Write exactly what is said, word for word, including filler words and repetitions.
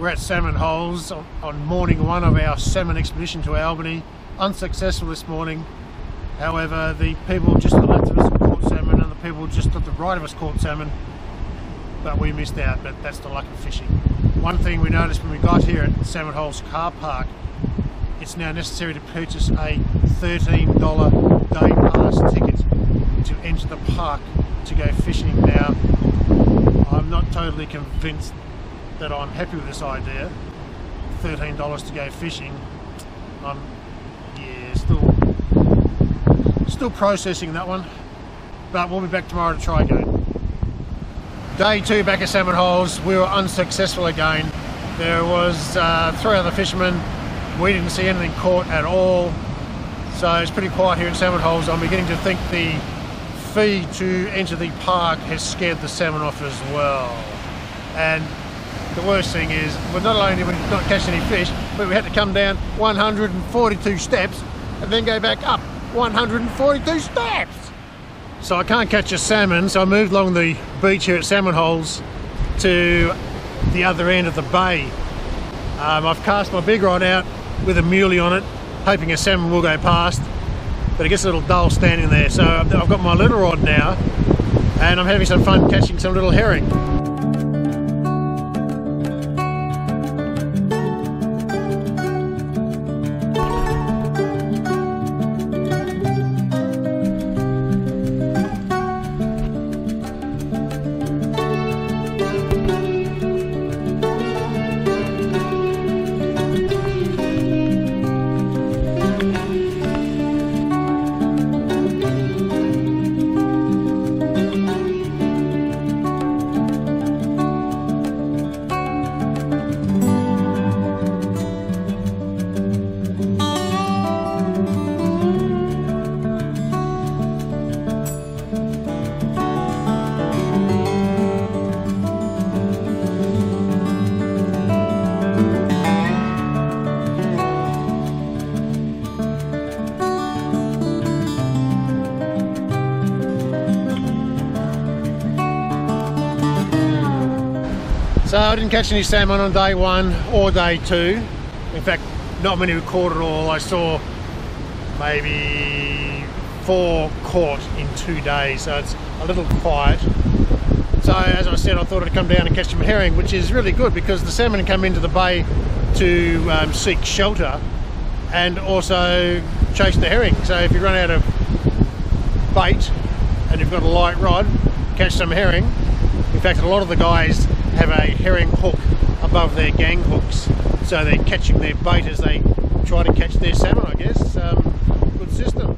We're at Salmon Holes on, on morning one of our salmon expedition to Albany. Unsuccessful this morning. However, the people just to the left of us caught salmon and the people just to the right of us caught salmon, but we missed out. But that's the luck of fishing. One thing we noticed when we got here at Salmon Holes car park, it's now necessary to purchase a thirteen dollar day pass ticket to enter the park to go fishing. Now, I'm not totally convinced that I'm happy with this idea. thirteen dollars to go fishing. I'm yeah, still still processing that one, but we'll be back tomorrow to try again. Day two back at Salmon Holes, we were unsuccessful again. There was uh, three other fishermen. We didn't see anything caught at all, so it's pretty quiet here at Salmon Holes. I'm beginning to think the fee to enter the park has scared the salmon off as well. And the worst thing is, well, not only did we not catch any fish, but we had to come down one hundred forty-two steps and then go back up one hundred forty-two steps. So I can't catch a salmon, so I moved along the beach here at Salmon Holes to the other end of the bay. Um, I've cast my big rod out with a muley on it, hoping a salmon will go past, but it gets a little dull standing there. So I've got my little rod now, and I'm having some fun catching some little herring. So I didn't catch any salmon on day one or day two. In fact, not many were caught at all. I saw maybe four caught in two days, so it's a little quiet. So as I said, I thought I'd come down and catch some herring, which is really good because the salmon come into the bay to um, seek shelter and also chase the herring. So if you run out of bait and you've got a light rod, catch some herring. In fact, a lot of the guys have a herring hook above their gang hooks, so they're catching their bait as they try to catch their salmon, I guess. Um, good system.